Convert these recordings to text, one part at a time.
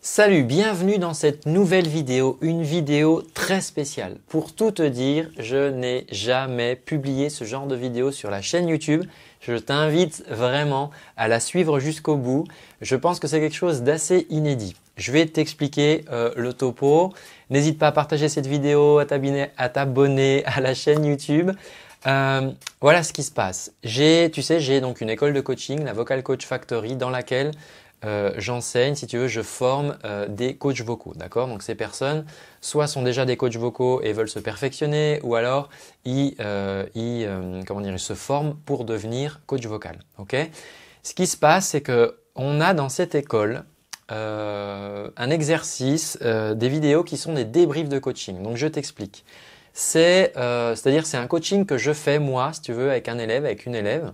Salut, bienvenue dans cette nouvelle vidéo, une vidéo très spéciale. Pour tout te dire, je n'ai jamais publié ce genre de vidéo sur la chaîne YouTube. Je t'invite vraiment à la suivre jusqu'au bout. Je pense que c'est quelque chose d'assez inédit. Je vais t'expliquer le topo. N'hésite pas à partager cette vidéo, à t'abonner à la chaîne YouTube. Voilà ce qui se passe. J'ai donc une école de coaching, la Vocal Coach Factory, dans laquelle j'enseigne, si tu veux, je forme des coachs vocaux, d'accord? Donc ces personnes, soit sont déjà des coachs vocaux et veulent se perfectionner, ou alors ils se forment pour devenir coach vocal, ok? Ce qui se passe, c'est que on a dans cette école un exercice, des vidéos qui sont des débriefs de coaching. Donc je t'explique. C'est-à-dire c'est un coaching que je fais moi, si tu veux, avec un élève, avec une élève,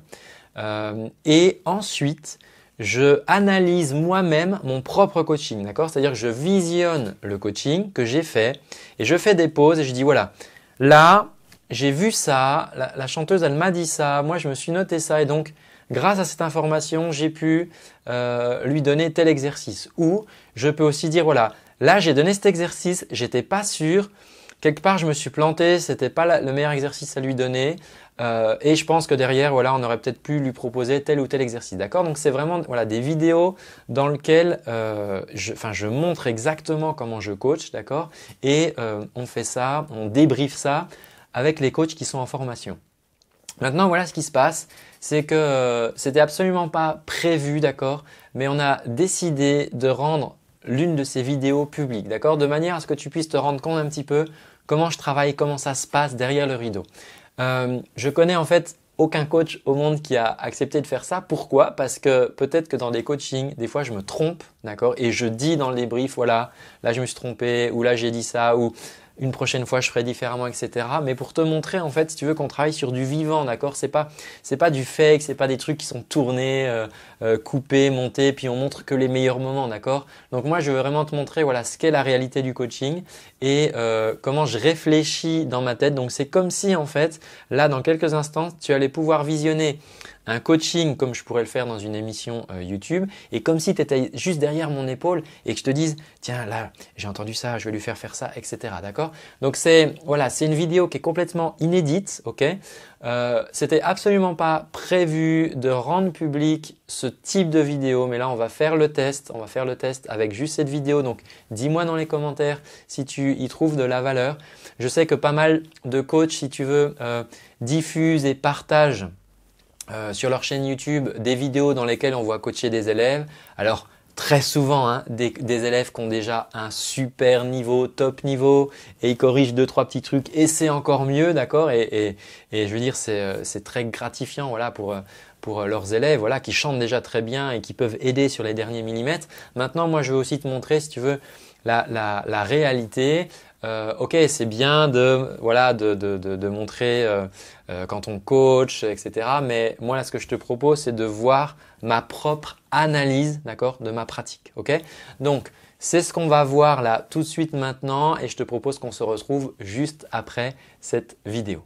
et ensuite je analyse moi-même mon propre coaching, d'accord? C'est-à-dire que je visionne le coaching que j'ai fait et je fais des pauses et je dis voilà, là j'ai vu ça, la chanteuse elle m'a dit ça, moi je me suis noté ça et donc grâce à cette information j'ai pu lui donner tel exercice. Ou je peux aussi dire voilà, là j'ai donné cet exercice, j'étais pas sûr, quelque part je me suis planté, c'était pas le meilleur exercice à lui donner. Et je pense que derrière, voilà, on aurait peut-être pu lui proposer tel ou tel exercice, d'accord? Donc c'est vraiment voilà, des vidéos dans lesquelles je montre exactement comment je coach, d'accord? Et on fait ça, on débriefe ça avec les coachs qui sont en formation. Maintenant, voilà ce qui se passe, c'est que c'était absolument pas prévu, d'accord? Mais on a décidé de rendre l'une de ces vidéos publiques, d'accord? De manière à ce que tu puisses te rendre compte un petit peu comment je travaille, comment ça se passe derrière le rideau. Je connais en fait aucun coach au monde qui a accepté de faire ça. Pourquoi? Parce que peut-être que dans des coachings, des fois je me trompe, d'accord? Et je dis dans les briefs, voilà, là je me suis trompé, ou là j'ai dit ça, ou une prochaine fois je ferai différemment, etc. Mais pour te montrer en fait, si tu veux qu'on travaille sur du vivant, d'accord? C'est pas du fake, c'est pas des trucs qui sont tournés, coupés, montés, puis on montre que les meilleurs moments, d'accord? Donc moi je veux vraiment te montrer voilà ce qu'est la réalité du coaching et comment je réfléchis dans ma tête. Donc c'est comme si en fait là dans quelques instants tu allais pouvoir visionner un coaching comme je pourrais le faire dans une émission YouTube et comme si tu étais juste derrière mon épaule et que je te dise tiens là j'ai entendu ça, je vais lui faire ça, etc. D'accord? Donc c'est une vidéo qui est complètement inédite, ok? C'était absolument pas prévu de rendre public ce type de vidéo, mais là on va faire le test. On va faire le test avec juste cette vidéo. Donc dis-moi dans les commentaires si tu y trouves de la valeur. Je sais que pas mal de coachs, si tu veux, diffusent et partagent sur leur chaîne YouTube des vidéos dans lesquelles on voit coacher des élèves. Alors très souvent des élèves qui ont déjà un super niveau, top niveau et ils corrigent 2-3 petits trucs et c'est encore mieux, d'accord? Et je veux dire c'est très gratifiant voilà pour leurs élèves voilà qui chantent déjà très bien et qui peuvent aider sur les derniers millimètres. Maintenant moi je veux aussi te montrer si tu veux la réalité. Ok, c'est bien de montrer quand on coach, etc. Mais moi là, ce que je te propose, c'est de voir ma propre analyse, d'accord, de ma pratique. Ok, donc c'est ce qu'on va voir là tout de suite maintenant, et je te propose qu'on se retrouve juste après cette vidéo.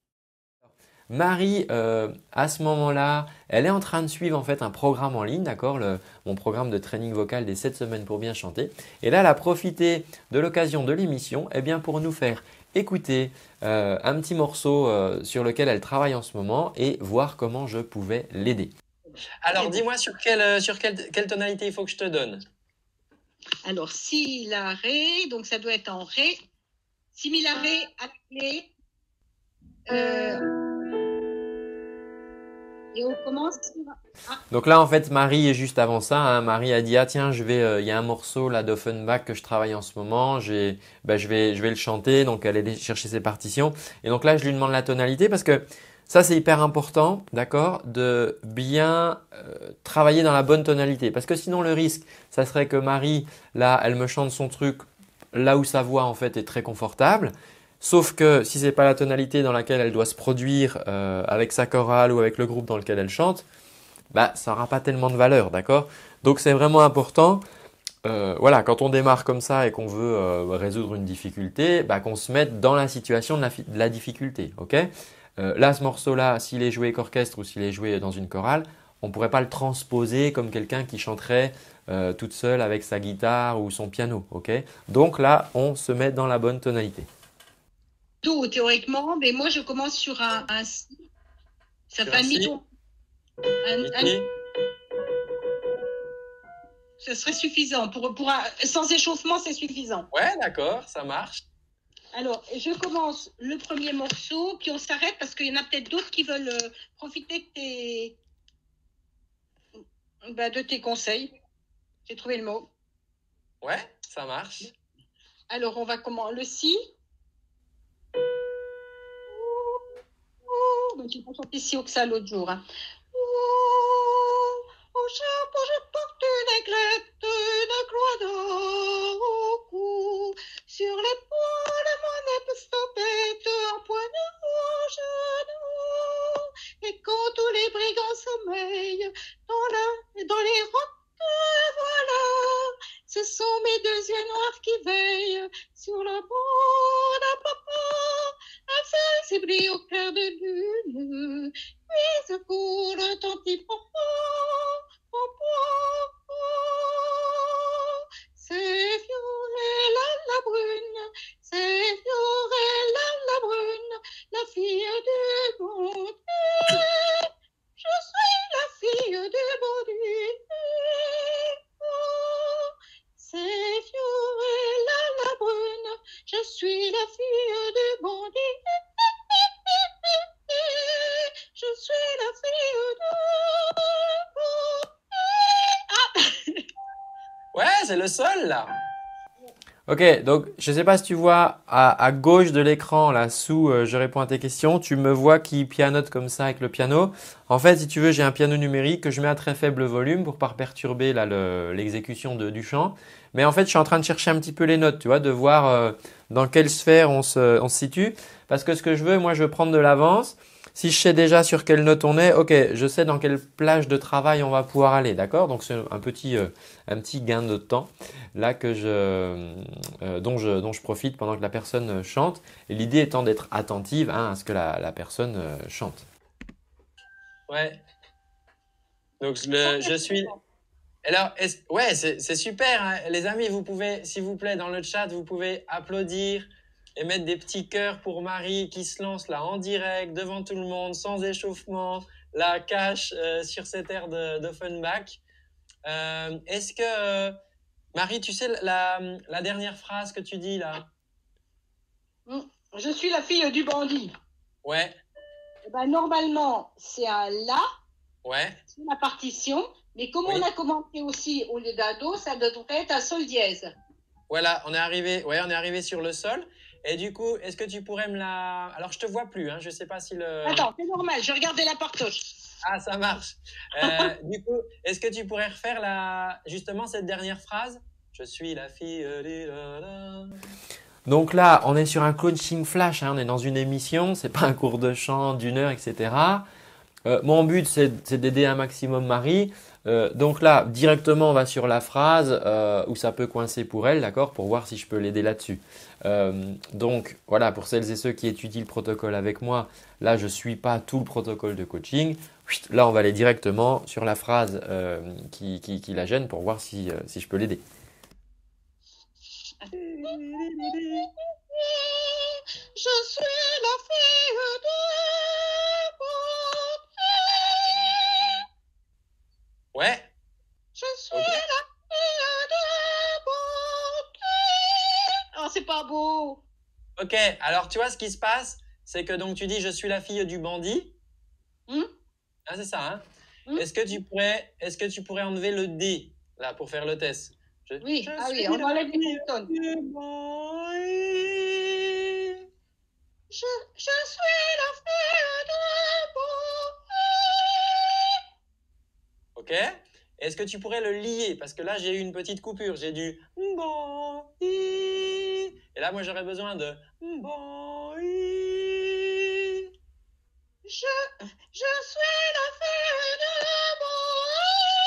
Marie, à ce moment-là, elle est en train de suivre en fait un programme en ligne, d'accord, mon programme de training vocal des 7 semaines pour bien chanter. Et là, elle a profité de l'occasion de l'émission pour nous faire écouter un petit morceau sur lequel elle travaille en ce moment et voir comment je pouvais l'aider. Alors, dis-moi sur quelle tonalité il faut que je te donne. Alors, si, la, ré, donc ça doit être en ré. Si, mi, la, ré, à la clé. Et on commence. Donc là, en fait, Marie est juste avant ça. Hein. Marie a dit ah tiens, il y a un morceau là d'Offenbach que je travaille en ce moment. Je vais le chanter. Donc elle est chercher ses partitions. Et donc là, je lui demande la tonalité parce que ça c'est hyper important, d'accord, de bien travailler dans la bonne tonalité. Parce que sinon le risque, ça serait que Marie là, elle me chante son truc là où sa voix en fait est très confortable. Sauf que si c'est pas la tonalité dans laquelle elle doit se produire avec sa chorale ou avec le groupe dans lequel elle chante, ça n'aura pas tellement de valeur, d'accord? Donc c'est vraiment important, quand on démarre comme ça et qu'on veut résoudre une difficulté, qu'on se mette dans la situation de la difficulté, ok? Là, ce morceau-là, s'il est joué avec orchestre ou s'il est joué dans une chorale, on ne pourrait pas le transposer comme quelqu'un qui chanterait toute seule avec sa guitare ou son piano. Ok? Donc là, on se met dans la bonne tonalité. Do théoriquement, mais moi je commence sur un si. Ça Sur fait un un si. demi-ton. Mi. Ce serait suffisant. Sans échauffement, c'est suffisant. Ouais, d'accord, ça marche. Alors, je commence le premier morceau, puis on s'arrête parce qu'il y en a peut-être d'autres qui veulent profiter de tes conseils. J'ai trouvé le mot. Ouais, ça marche. Alors, on va comment? Le si. Donc, j'ai pas chanté si haut que ça l'autre jour. Hein. Au chapeau, je porte une aigrette, une croix d'or au cou. Sur l'épaule, mon épestopette, un poignard au genou. Et quand tous les brigands sommeillent dans les rocs, voilà, ce sont mes deux yeux noirs qui veillent sur la bande à papa. Un seul s'ébrit au clair de lune, puis se coule un tanti-papa. C'est Fiorella la brune, c'est Fiorella la brune, la fille du bon Dieu. Je suis la fille du bon Dieu. C'est Fiorella la brune, je suis la fille du bon Dieu. Je suis la fille du bon Dieu. Ouais, c'est le sol là. Ok, donc je ne sais pas si tu vois à gauche de l'écran, là sous je réponds à tes questions, tu me vois qui pianote comme ça avec le piano. En fait, si tu veux, j'ai un piano numérique que je mets à très faible volume pour pas perturber l'exécution du chant. Mais en fait, je suis en train de chercher un petit peu les notes, tu vois, de voir dans quelle sphère on se situe. Parce que ce que je veux, moi, je veux prendre de l'avance. Si je sais déjà sur quelle note on est, ok, je sais dans quelle plage de travail on va pouvoir aller, d'accord? Donc c'est un petit gain de temps là dont je profite pendant que la personne chante. Et l'idée étant d'être attentive à ce que la personne chante. Ouais. Donc je suis. Alors, ouais, c'est super, hein. Les amis, vous pouvez, s'il vous plaît, dans le chat, vous pouvez applaudir et mettre des petits cœurs pour Marie qui se lance là en direct, devant tout le monde, sans échauffement, la cache sur cette air d'Offenbach. Est-ce que, Marie, tu sais la dernière phrase que tu dis là? Je suis la fille du bandit. Ouais. Eh ben, normalement, c'est un La. Ouais. C'est la partition. Mais comme on a commencé aussi au lieu d'un Do, ça devrait être un Sol dièse. Voilà, on est arrivé sur le sol. Et du coup, est-ce que tu pourrais me la… Alors, je te vois plus, hein, je sais pas si le… Attends, c'est normal, je regardais la partoche. Ah, ça marche. Du coup, est-ce que tu pourrais refaire justement cette dernière phrase? Je suis la fille du… Donc là, on est sur un coaching flash, hein, on est dans une émission, c'est pas un cours de chant d'une heure, etc. Mon but, c'est d'aider un maximum Marie. Donc là, directement, on va sur la phrase où ça peut coincer pour elle, d'accord, pour voir si je peux l'aider là-dessus. Donc voilà, pour celles et ceux qui étudient le protocole avec moi, là, je ne suis pas tout le protocole de coaching. Là, on va aller directement sur la phrase qui la gêne pour voir si je peux l'aider. Je suis la fille de bon Dieu. Ouais. Je suis la fille de bon Dieu. Oh, c'est pas beau. Ok, alors tu vois ce qui se passe, c'est que donc tu dis je suis la fille du bandit. Ah, c'est ça, hein? Est-ce que tu pourrais enlever le D là pour faire le test? Oui, on enlève les consonnes. Je suis la fille de bon Dieu. Ok. Est-ce que tu pourrais le lier? Parce que là, j'ai eu une petite coupure. J'ai du bon. Et là, moi, j'aurais besoin de bon. Je suis la fille de bon.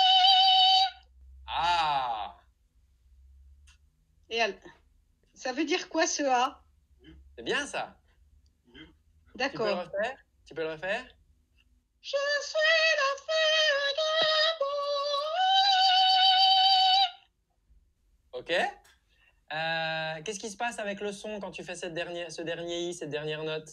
Ah. Et ça veut dire quoi ce A? C'est bien ça. D'accord. Tu peux le refaire? Je suis la fille de bon. Ok. Qu'est-ce qui se passe avec le son quand tu fais ce dernier i, cette dernière note?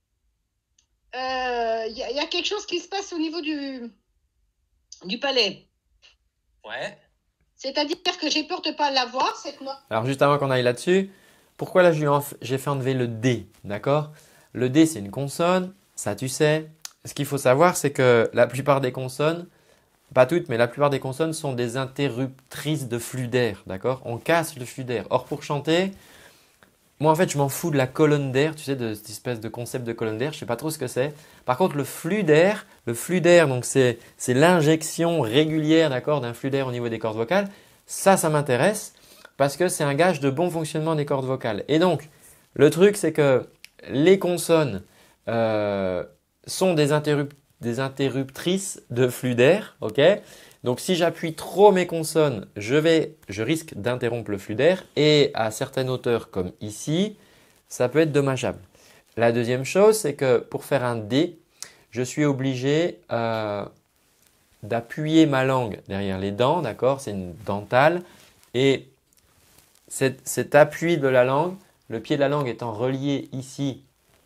Y a quelque chose qui se passe au niveau du palais. Ouais. C'est-à-dire que j'ai peur de ne pas l'avoir, cette note. Alors juste avant qu'on aille là-dessus, pourquoi là j'ai fait enlever le D, d'accord? Le D c'est une consonne, ça tu sais. Ce qu'il faut savoir c'est que la plupart des consonnes, pas toutes, mais la plupart des consonnes sont des interruptrices de flux d'air, d'accord? On casse le flux d'air. Or pour chanter, moi en fait je m'en fous de la colonne d'air, tu sais, de cette espèce de concept de colonne d'air, je sais pas trop ce que c'est. Par contre le flux d'air, donc c'est l'injection régulière, d'accord, d'un flux d'air au niveau des cordes vocales. Ça m'intéresse parce que c'est un gage de bon fonctionnement des cordes vocales. Et donc le truc c'est que les consonnes sont des interruptrices de flux d'air, ok? Donc si j'appuie trop mes consonnes, je risque d'interrompre le flux d'air et à certaines hauteurs comme ici, ça peut être dommageable. La deuxième chose, c'est que pour faire un D, je suis obligé d'appuyer ma langue derrière les dents, d'accord? C'est une dentale et cet appui de la langue, le pied de la langue étant relié ici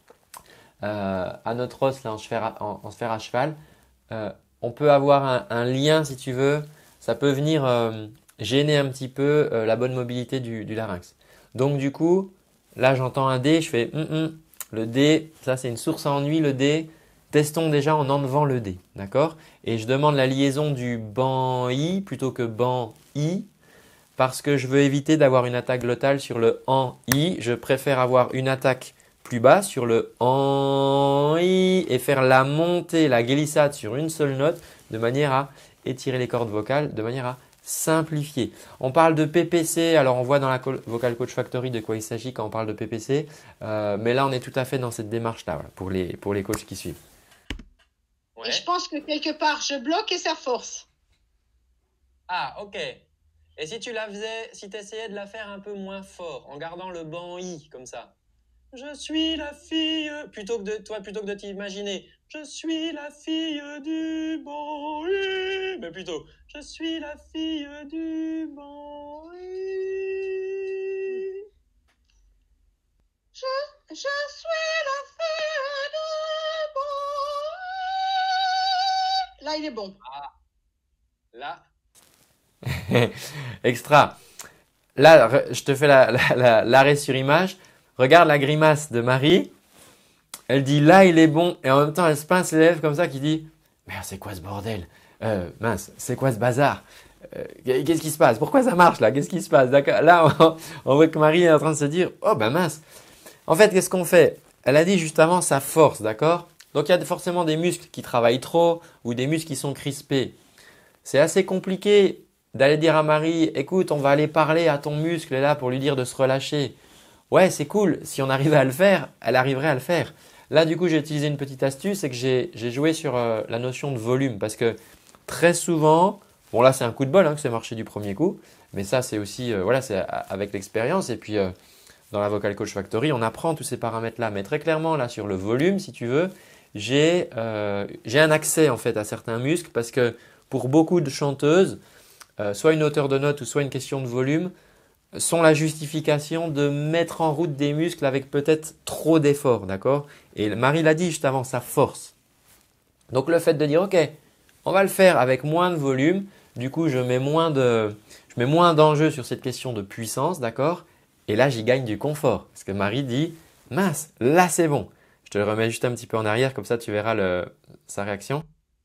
à notre os là, en sphère à cheval, on peut avoir un lien si tu veux, ça peut venir gêner un petit peu la bonne mobilité du larynx. Donc du coup, là j'entends un D, je fais le D, ça c'est une source à ennui le D. Testons déjà en enlevant le D, d'accord? Et je demande la liaison du ban I plutôt que ban I parce que je veux éviter d'avoir une attaque glottale sur le en I. Je préfère avoir une attaque plus bas sur le en i et faire la montée, la glissade sur une seule note de manière à étirer les cordes vocales, de manière à simplifier. On parle de PPC, alors on voit dans la Vocal Coach Factory de quoi il s'agit quand on parle de PPC, mais là on est tout à fait dans cette démarche-là voilà, pour les coachs qui suivent. Ouais. Et je pense que quelque part je bloque et ça force. Ah ok. Et si tu essayais de la faire un peu moins fort, en gardant le ban i comme ça. Je suis la fille, plutôt que de t'imaginer, je suis la fille du bon I, mais plutôt, je suis la fille du bon I. Je suis la fille du bon I. Là, il est bon. Ah, là. Extra. Là, je te fais l'arrêt sur image. Regarde la grimace de Marie. Elle dit là il est bon et en même temps elle se pince les lèvres comme ça qui dit merde c'est quoi ce bordel mince c'est quoi ce bazar qu'est-ce qui se passe pourquoi ça marche là qu'est-ce qui se passe d'accord là on voit que Marie est en train de se dire oh ben mince en fait qu'est-ce qu'on fait elle a dit juste avant sa force d'accord donc il y a forcément des muscles qui travaillent trop ou des muscles qui sont crispés c'est assez compliqué d'aller dire à Marie écoute on va aller parler à ton muscle là pour lui dire de se relâcher ouais c'est cool si on arrivait à le faire elle arriverait à le faire. Là, du coup, j'ai utilisé une petite astuce, c'est que j'ai joué sur la notion de volume parce que très souvent, bon là c'est un coup de bol que c'est marché du premier coup, mais ça c'est aussi voilà, c'est avec l'expérience et puis dans la Vocal Coach Factory, on apprend tous ces paramètres-là. Mais très clairement, là sur le volume, si tu veux, j'ai un accès en fait à certains muscles parce que pour beaucoup de chanteuses, soit une hauteur de note ou soit une question de volume, sont la justification de mettre en route des muscles avec peut-être trop d'efforts, d'accord? Et Marie l'a dit juste avant, ça force. Donc le fait de dire ok, on va le faire avec moins de volume, du coup je mets moins d'enjeux sur cette question de puissance, d'accord? Et là j'y gagne du confort. Parce que Marie dit mince, là c'est bon. Je te le remets juste un petit peu en arrière, comme ça tu verras sa réaction.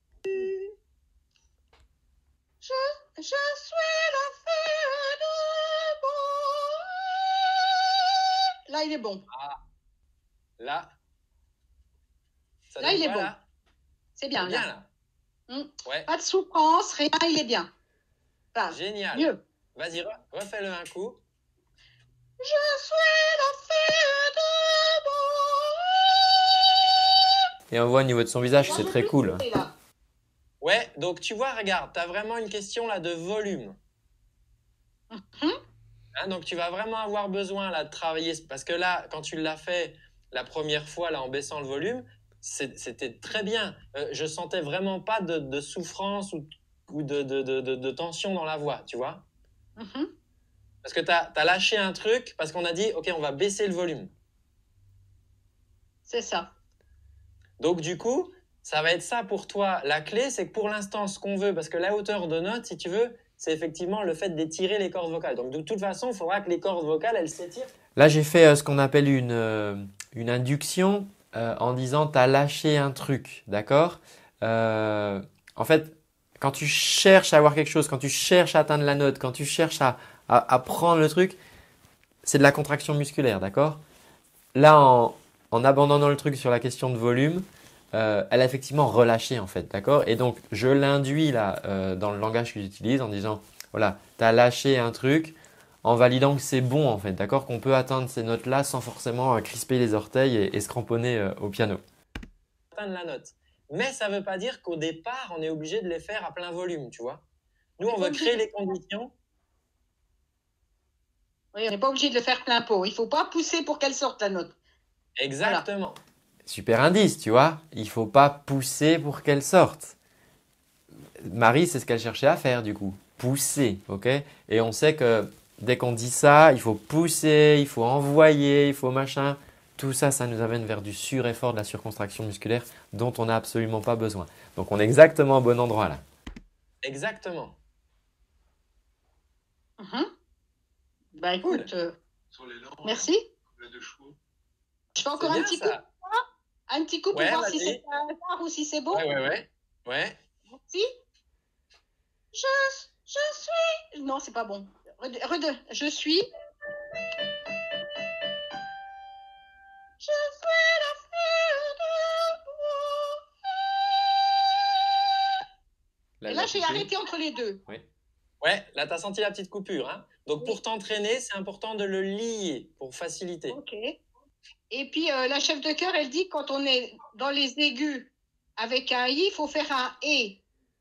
Je suis la fille du bon I. Là, il est bon. Ah, là. Là, il est bon. C'est bien, là. Ouais. Pas de souffrance, rien, il est bien. Là. Génial. Mieux. Vas-y, refais-le un coup. Je suis la fille du bon I. Et on voit au niveau de son visage, c'est très cool. Ouais, donc tu vois, regarde, tu as vraiment une question là de volume. Hein, donc tu vas vraiment avoir besoin là de travailler, parce que là, quand tu l'as fait la première fois là en baissant le volume, c'était très bien. Je sentais vraiment pas de souffrance ou de tension dans la voix, tu vois. Parce que tu as lâché un truc parce qu'on a dit, OK, on va baisser le volume. C'est ça. Donc, du coup, ça va être ça pour toi. La clé, c'est que pour l'instant, ce qu'on veut, parce que la hauteur de note, si tu veux, c'est effectivement le fait d'étirer les cordes vocales. Donc, de toute façon, il faudra que les cordes vocales, elles s'étirent. Là, j'ai fait ce qu'on appelle une induction en disant tu as lâché un truc, d'accord? En fait, quand tu cherches à avoir quelque chose, quand tu cherches à atteindre la note, quand tu cherches à prendre le truc, c'est de la contraction musculaire, d'accord? Là, en abandonnant le truc sur la question de volume, elle a effectivement relâché en fait, d'accord? Et donc, je l'induis là dans le langage que j'utilise en disant, voilà, tu as lâché un truc en validant que c'est bon en fait, d'accord? Qu'on peut atteindre ces notes-là sans forcément crisper les orteils et se cramponner au piano. Atteindre la note. Mais ça ne veut pas dire qu'au départ, on est obligé de les faire à plein volume, tu vois. Nous, on veut créer les conditions. Oui, on n'est pas obligé de le faire plein pot. Il ne faut pas pousser pour qu'elle sorte la note. Exactement. Voilà. Super indice, tu vois? Il faut pas pousser pour qu'elle sorte. Marie, c'est ce qu'elle cherchait à faire du coup, pousser, ok? Et on sait que dès qu'on dit ça, il faut pousser, il faut envoyer, il faut machin. Tout ça, ça nous amène vers du sureffort, de la surcontraction musculaire dont on n'a absolument pas besoin. Donc, on est exactement au bon endroit là. Exactement. Bah écoute, Sur les langues, merci. les deux chevaux. Je fais encore C'est un bien, petit ça. coup. Un petit coup pour Ouais, voir si vas-y. c'est un hasard ou si c'est bon. Ouais. Merci. Je suis. Non, c'est pas bon. Je suis. Je suis la fleur de beau. Et là, j'ai arrêté entre les deux. Ouais, là, tu as senti la petite coupure. Hein. Donc, pour t'entraîner, c'est important de le lier pour faciliter. Ok. Et puis, la chef de chœur, elle dit quand on est dans les aigus avec un I, il faut faire un E.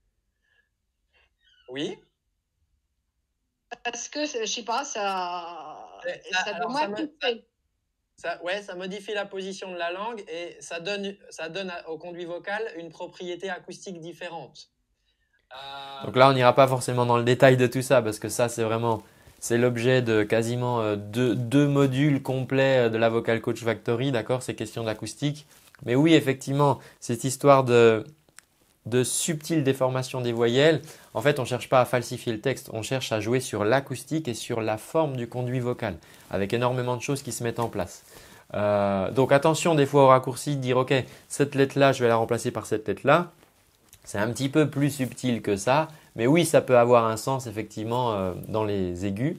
Oui. Parce que, je sais pas, ça Alors, doit moins pousser. ça modifie la position de la langue et ça donne au conduit vocal une propriété acoustique différente. Donc là, on n'ira pas forcément dans le détail de tout ça parce que ça, c'est l'objet de quasiment deux modules complets de la Vocal Coach Factory, d'accord? C'est question d'acoustique. Mais oui, effectivement, cette histoire de subtile déformation des voyelles, en fait, on ne cherche pas à falsifier le texte, on cherche à jouer sur l'acoustique et sur la forme du conduit vocal, avec énormément de choses qui se mettent en place. Donc attention des fois au raccourci, de dire ok, cette lettre-là, je vais la remplacer par cette lettre-là. C'est un petit peu plus subtil que ça, mais oui, ça peut avoir un sens effectivement dans les aigus.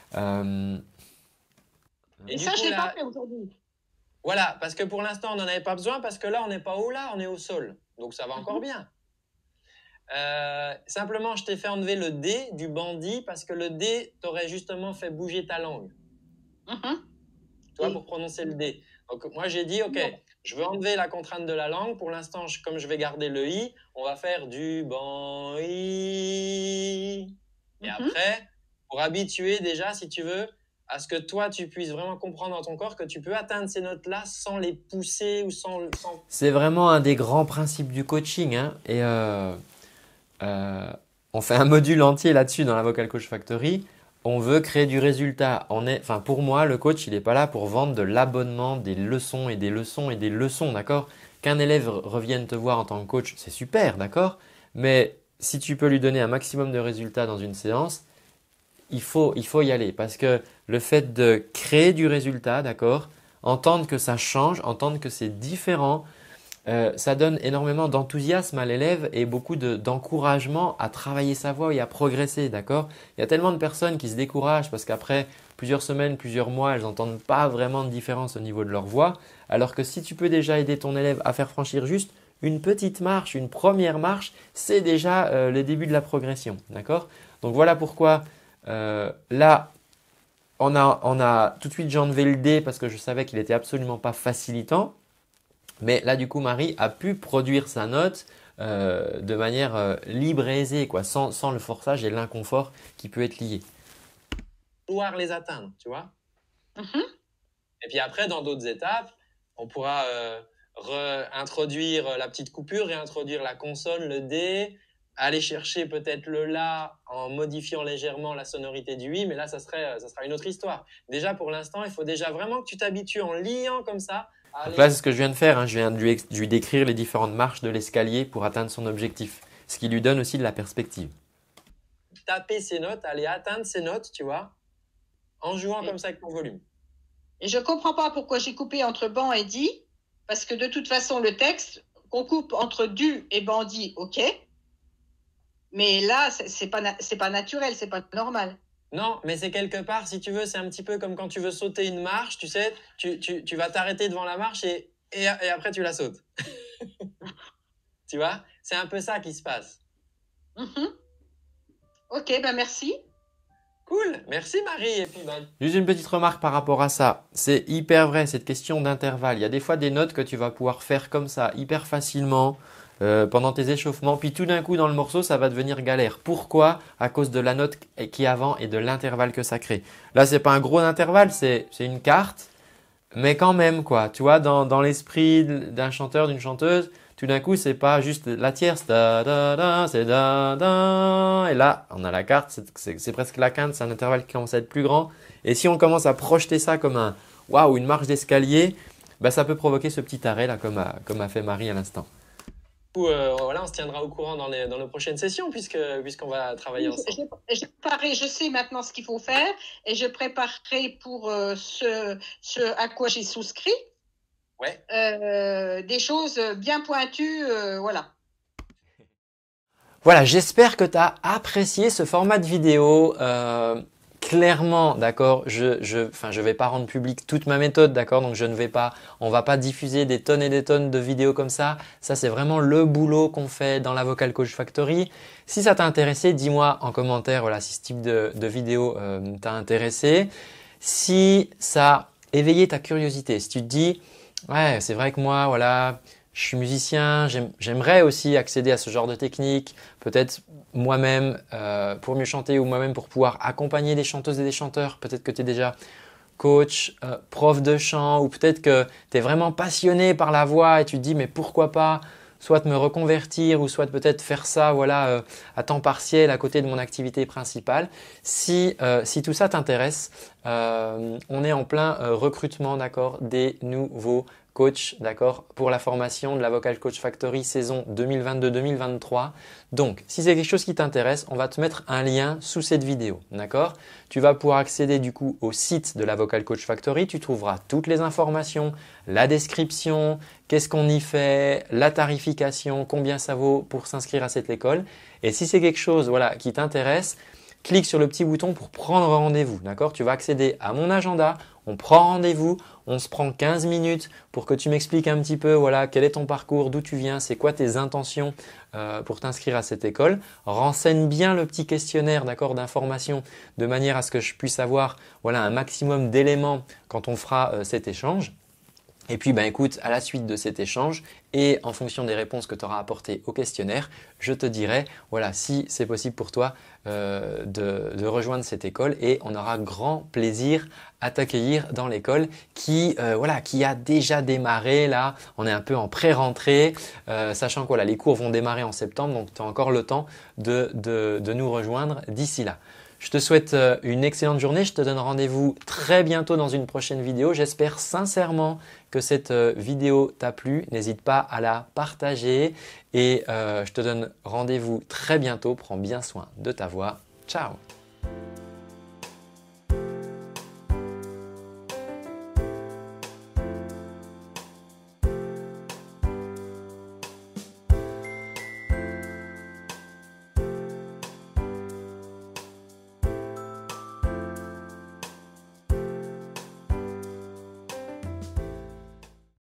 Et ça, je ne l'ai pas fait aujourd'hui. Voilà, parce que pour l'instant, on n'en avait pas besoin, parce que là, on n'est pas au la, on est au sol. Donc, ça va encore bien. Simplement, je t'ai fait enlever le D du bandit, parce que le D t'aurait justement fait bouger ta langue. Toi, pour prononcer le D. Donc, moi, j'ai dit, ok, je veux enlever la contrainte de la langue. Pour l'instant, comme je vais garder le I, on va faire du ban I. Et après, pour habituer déjà, si tu veux, à ce que toi, tu puisses vraiment comprendre dans ton corps que tu peux atteindre ces notes-là sans les pousser ou sans… C'est vraiment un des grands principes du coaching, hein. Et on fait un module entier là-dessus dans la Vocal Coach Factory. On veut créer du résultat. Pour moi, le coach, il n'est pas là pour vendre de l'abonnement, des leçons et des leçons et des leçons, d'accord? Qu'un élève revienne te voir en tant que coach, c'est super, d'accord? Mais si tu peux lui donner un maximum de résultats dans une séance, il faut y aller parce que le fait de créer du résultat, d'accord, entendre que ça change, entendre que c'est différent, ça donne énormément d'enthousiasme à l'élève et beaucoup d'encouragement à travailler sa voix et à progresser, d'accord? Il y a tellement de personnes qui se découragent parce qu'après plusieurs semaines, plusieurs mois, elles n'entendent pas vraiment de différence au niveau de leur voix, alors que si tu peux déjà aider ton élève à faire franchir juste une petite marche, une première marche, c'est déjà le début de la progression, d'accord? Donc voilà pourquoi là, on a tout de suite j'ai enlevé le D parce que je savais qu'il n'était absolument pas facilitant. Mais là, du coup, Marie a pu produire sa note de manière libre et aisée, quoi, sans le forçage et l'inconfort qui peut être lié. Pouvoir les atteindre, tu vois. Et puis après, dans d'autres étapes, on pourra réintroduire la petite coupure, réintroduire la consonne, le D, aller chercher peut-être le la en modifiant légèrement la sonorité du oui, mais là, ça sera une autre histoire. Déjà, pour l'instant, il faut déjà vraiment que tu t'habitues en liant comme ça. Donc là, c'est ce que je viens de faire, hein. Je viens de lui décrire les différentes marches de l'escalier pour atteindre son objectif, ce qui lui donne aussi de la perspective. Taper ses notes, aller atteindre ses notes, tu vois, en jouant comme ça avec ton volume. Et je comprends pas pourquoi j'ai coupé entre ban et dit, parce que de toute façon, le texte, qu'on coupe entre du et bandit, ok. Mais là, c'est pas naturel, c'est pas normal. Non, mais c'est quelque part, si tu veux, c'est un petit peu comme quand tu veux sauter une marche, tu sais, tu vas t'arrêter devant la marche et après tu la sautes. Tu vois, c'est un peu ça qui se passe. Ok, ben merci. Cool, merci Marie. Et puis, Juste une petite remarque par rapport à ça. C'est hyper vrai, cette question d'intervalle. Il y a des fois des notes que tu vas pouvoir faire comme ça, hyper facilement, pendant tes échauffements. Puis tout d'un coup, dans le morceau, ça va devenir galère. Pourquoi? À cause de la note qui est avant et de l'intervalle que ça crée. Là, c'est pas un gros intervalle, c'est une carte. Mais quand même, quoi. Tu vois, dans l'esprit d'un chanteur, d'une chanteuse, tout d'un coup, c'est pas juste la tierce, da, da, da, c'est da, da. Et là, on a la carte, c'est presque la quinte, c'est un intervalle qui commence à être plus grand. Et si on commence à projeter ça comme une marche d'escalier, bah, ça peut provoquer ce petit arrêt là, comme a fait Marie à l'instant. Voilà, on se tiendra au courant dans nos prochaines sessions puisqu'on va travailler ensemble. Je sais maintenant ce qu'il faut faire et je préparerai pour ce à quoi j'ai souscrit. Ouais. Des choses bien pointues, voilà. Voilà, j'espère que tu as apprécié ce format de vidéo. Clairement, d'accord, je vais pas rendre public toute ma méthode, d'accord, donc on va pas diffuser des tonnes et des tonnes de vidéos comme ça. Ça, c'est vraiment le boulot qu'on fait dans la Vocal Coach Factory. Si ça t'a intéressé, dis-moi en commentaire, voilà, si ce type de vidéo t'a intéressé. Si ça a éveillé ta curiosité, si tu te dis, ouais, c'est vrai que moi, voilà, je suis musicien, j'aimerais aussi accéder à ce genre de technique, peut-être moi-même pour mieux chanter ou moi-même pour pouvoir accompagner des chanteuses et des chanteurs. Peut-être que tu es déjà coach, prof de chant ou peut-être que tu es vraiment passionné par la voix et tu te dis mais pourquoi pas soit me reconvertir ou soit peut-être faire ça voilà, à temps partiel à côté de mon activité principale. Si tout ça t'intéresse, on est en plein recrutement d'accord, des nouveaux coach, d'accord, pour la formation de la Vocal Coach Factory saison 2022-2023. Donc, si c'est quelque chose qui t'intéresse, on va te mettre un lien sous cette vidéo, d'accord? Tu vas pouvoir accéder du coup au site de la Vocal Coach Factory. Tu trouveras toutes les informations, la description, qu'est-ce qu'on y fait, la tarification, combien ça vaut pour s'inscrire à cette école. Et si c'est quelque chose voilà, qui t'intéresse, clique sur le petit bouton pour prendre rendez-vous, d'accord? Tu vas accéder à mon agenda, on prend rendez-vous, on se prend 15 minutes pour que tu m'expliques un petit peu voilà, quel est ton parcours, d'où tu viens, c'est quoi tes intentions pour t'inscrire à cette école. Renseigne bien le petit questionnaire d'accord, d'information de manière à ce que je puisse avoir voilà, un maximum d'éléments quand on fera cet échange. Et puis, écoute, à la suite de cet échange et en fonction des réponses que tu auras apportées au questionnaire, je te dirai voilà, si c'est possible pour toi de rejoindre cette école et on aura grand plaisir à t'accueillir dans l'école qui a déjà démarré là. On est un peu en pré-rentrée, sachant que les cours vont démarrer en septembre, donc tu as encore le temps de nous rejoindre d'ici là. Je te souhaite une excellente journée. Je te donne rendez-vous très bientôt dans une prochaine vidéo. J'espère sincèrement que cette vidéo t'a plu. N'hésite pas à la partager et je te donne rendez-vous très bientôt. Prends bien soin de ta voix. Ciao!